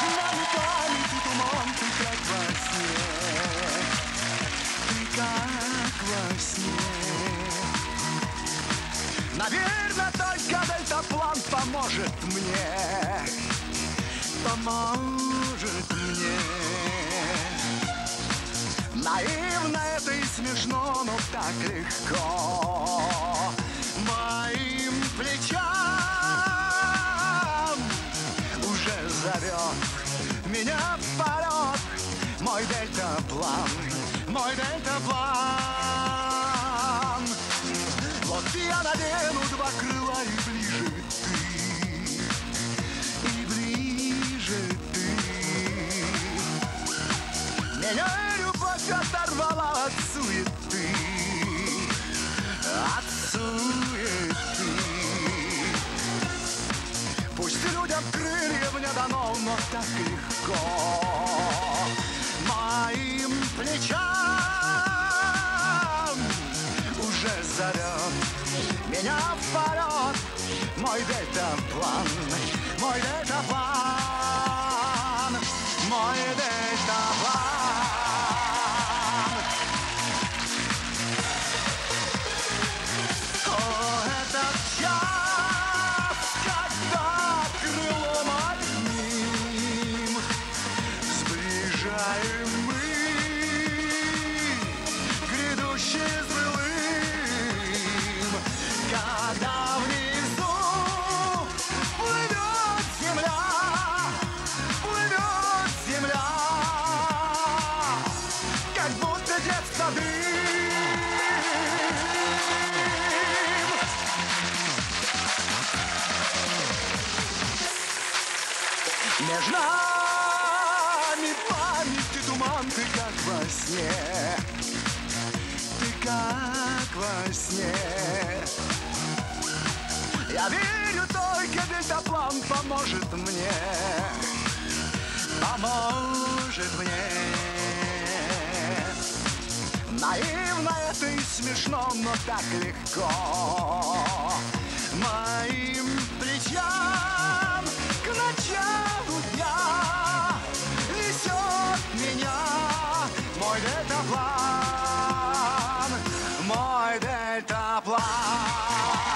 нами память и туман, ты как во сне, ты как во сне. Наверное, только дельтаплан поможет мне, поможет мне. Наивно это и смешно, но так легко моим плечам уже зовет меня в полет мой дельтаплан, мой дельтаплан. Вот я надену два крыла и ближе ты, и ближе ты. Меня любовь оторвала от суеты, от суеты. Пусть людям крыльев не дано, но так легко моим плечам уже зовет меня в полет мой дельтаплан, мой дельтаплан, мой дельтаплан. О, этот час, когда крылом одним сближаем мы грядущее злым, когда внизу плывет земля, как будто детство дым. Между нами память и туман, ты как во сне, ты как во сне. Я верю, только дельтаплан поможет мне, поможет мне. Наивно это и смешно, но так легко моим плечам к началу дня несет меня мой дельтаплан, мой дельтаплан.